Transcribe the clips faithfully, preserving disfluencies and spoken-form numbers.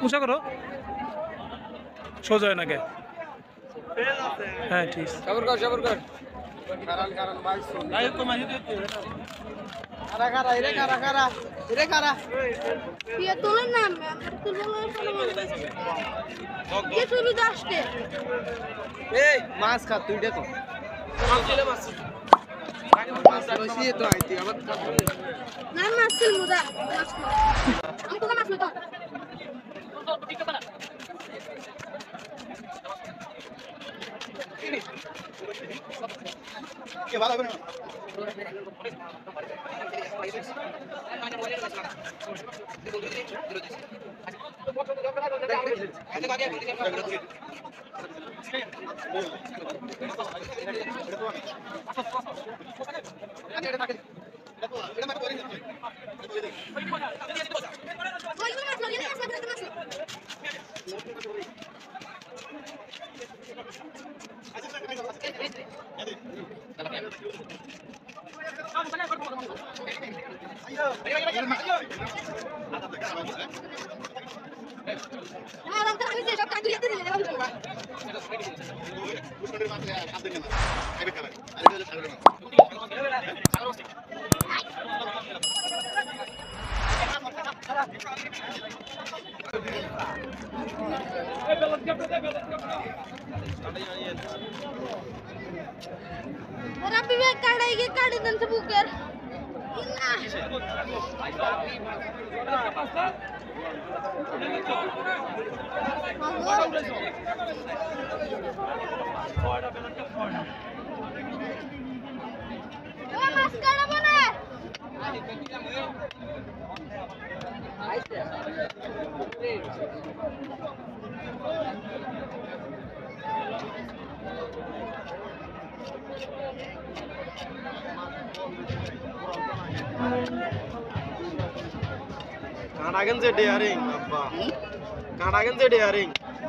উঁচা করো সোজা নাকি হ্যাঁ ঠিক সবর কর সবর কর কারাল কারাল ভাই আয় তো মাঝে দিতে কারা কারা এরে কারা কারা এরে কারা ये তোলের নাম ये শুরু দাসতে এই মাছ খা তুই দেখো মাছ দিলে মাছ মাছ রসিয়ে তো আইতি আবার নাম মাসিল মুদা আমি তো মাছ লইতো কে ভালো হবে না না দাম তো আমি যে সব কাটি দিতে দিলাম ওরা বিবেক কাটাই গিয়ে কাটি দেন তো বুকের ইনা ওরা মাছ কাটাবো না কানাগেন যে ডেয়ারিং আব্বা কানাগেন যে ডেয়ারিং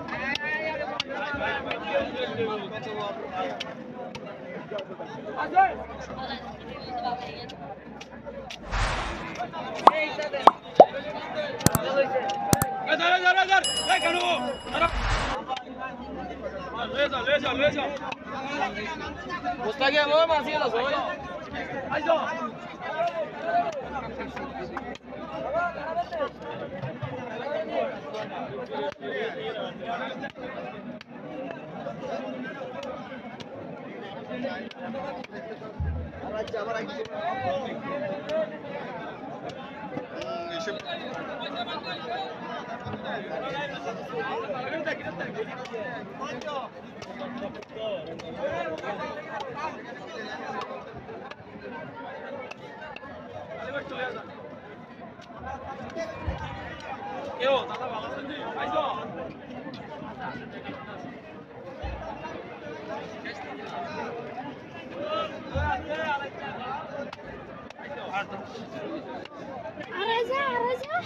বস্তা গিয়ে মো মাছ গেল সবাই আরে যা আরে যা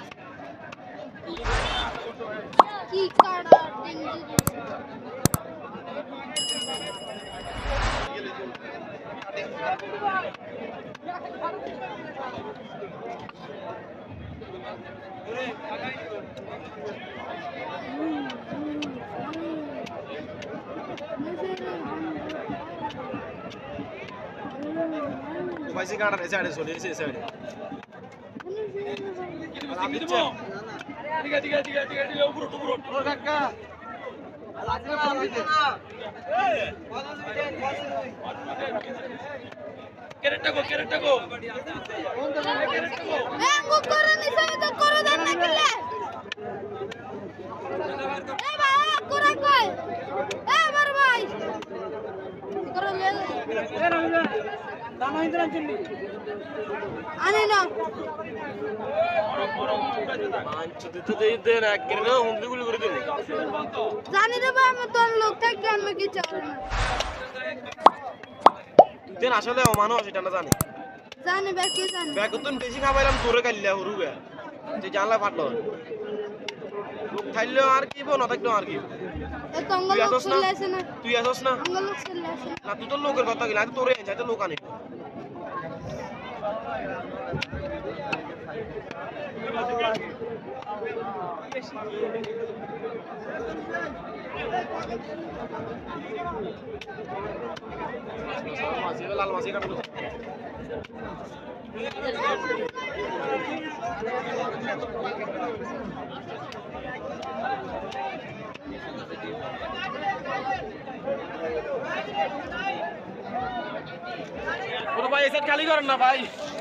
কি কাটা টিঙ্গি পয়সা কাটার এই সাইডে চলে এসে এই সাইডে আমি দেবো ঠিক আছে ঠিক আছে ঠিক আছে ঠিক আছে উপর উপর ও কাকা আজকে ফোন দিতে ক্যারেটটা গো ক্যারেটটা গো এ মুখ করে নিছে তো করে দেন না কিলে এ ভাই করে কই এ বড় ভাই করে লে এ রহিলা দাম আইন্দরান চললি আনে না মাছ দিতে দেই দেন এক করে হুমড়ি গুলি করে দিন জানি রে ভাই আমি তোর লোক থাকি আমি কি চাই না তুই আসলে অমানুষ এটা না জানি জানি বে কি জানি ব্যাগ তো বেশি খাবাইলাম তোরে কাইলা হরুবে যে জানলা ফাটলো লোক খাইলো আর কি বো না থাকলো আর কি এ তঙ্গ তুই লোক আসস না চলে আসে না তুই আসস না তঙ্গ লোক চলে আসে না তুই তো লোকের কথা গিলা তোরে যাইতে লোক আনি মাছ এবার লাল মাছ কাটবো ভাই এসে খালি করেন না ভাই।